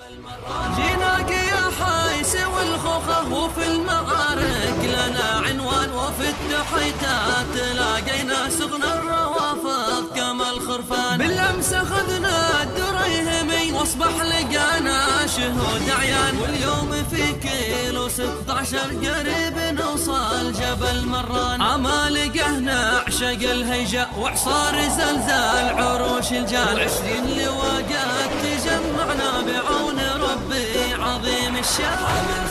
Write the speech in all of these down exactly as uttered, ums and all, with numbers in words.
جيناك يا حايس والخوخة وفي المعارك لنا عنوان وفي التحيتات لاقينا سغن الروافض كما الخرفان. بالأمس أخذنا الدريهمي واصبح لقانا شهود عيان، واليوم في كيلو ستة عشر قريب نوصل جبل مران. عمالقه نعشق الهيجاء وعصار زلزال عروش الجال، عشرين لواقات تجمعنا بعون ربي عظيم الشان.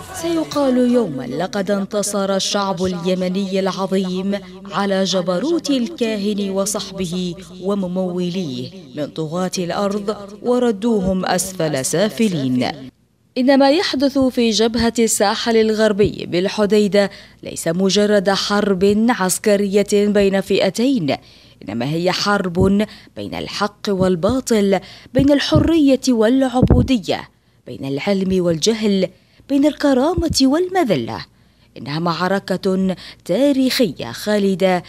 سيقال يوما لقد انتصر الشعب اليمني العظيم على جبروت الكاهن وصحبه ومموليه من طغاة الأرض وردوهم أسفل سافلين. إن ما يحدث في جبهة الساحل الغربي بالحديدة ليس مجرد حرب عسكرية بين فئتين، إنما هي حرب بين الحق والباطل، بين الحرية والعبودية، بين العلم والجهل، بين الكرامة والمذلة. إنها معركة تاريخية خالدة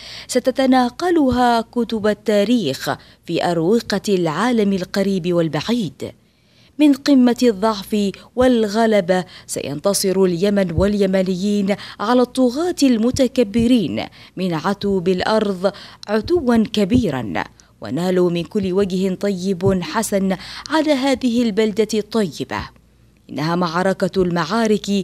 ستتناقلها كتب التاريخ في أروقة العالم القريب والبعيد. من قمة الضعف والغلبة سينتصر اليمن واليمنيين على الطغاة المتكبرين من عتو بالأرض عتوا كبيرا، ونالوا من كل وجه طيب حسن على هذه البلدة الطيبة. إنها معركة المعارك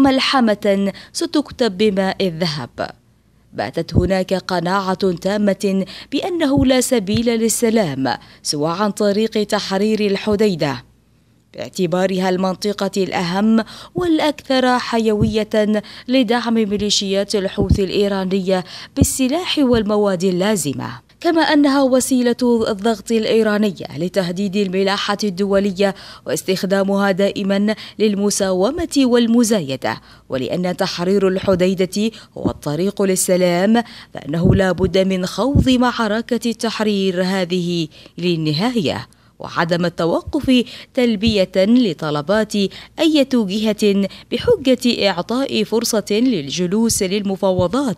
وملحمة ستكتب بماء الذهب. باتت هناك قناعة تامة بأنه لا سبيل للسلام سوى عن طريق تحرير الحديدة، باعتبارها المنطقة الأهم والأكثر حيوية لدعم ميليشيات الحوثي الإيرانية بالسلاح والمواد اللازمة، كما أنها وسيلة الضغط الإيرانية لتهديد الملاحة الدولية واستخدامها دائما للمساومة والمزايدة. ولأن تحرير الحديدة هو الطريق للسلام، فإنه لا بد من خوض معركة التحرير هذه للنهاية، وعدم التوقف تلبية لطلبات أي جهة بحجة إعطاء فرصة للجلوس للمفاوضات،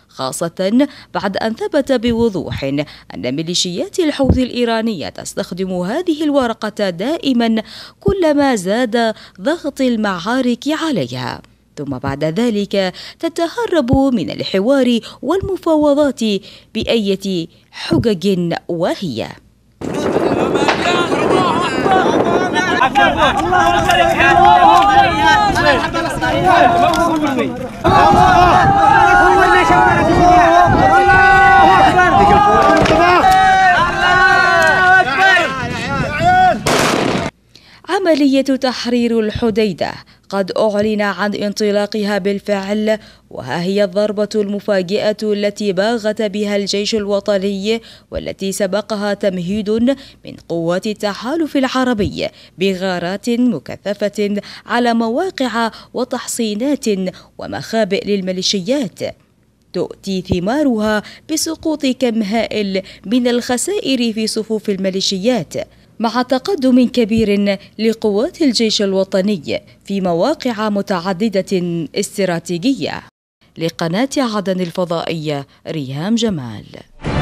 خاصة بعد أن ثبت بوضوح أن ميليشيات الحوثي الإيرانية تستخدم هذه الورقة دائما كلما زاد ضغط المعارك عليها، ثم بعد ذلك تتهرب من الحوار والمفاوضات بأية حجج وهي. عملية تحرير الحديدة قد أعلن عن انطلاقها بالفعل، وها هي الضربة المفاجئة التي باغت بها الجيش الوطني، والتي سبقها تمهيد من قوات التحالف العربي بغارات مكثفة على مواقع وتحصينات ومخابئ للميليشيات، تؤتي ثمارها بسقوط كم هائل من الخسائر في صفوف الميليشيات، مع تقدم كبير لقوات الجيش الوطني في مواقع متعددة استراتيجية. لقناة عدن الفضائية، ريهام جمال.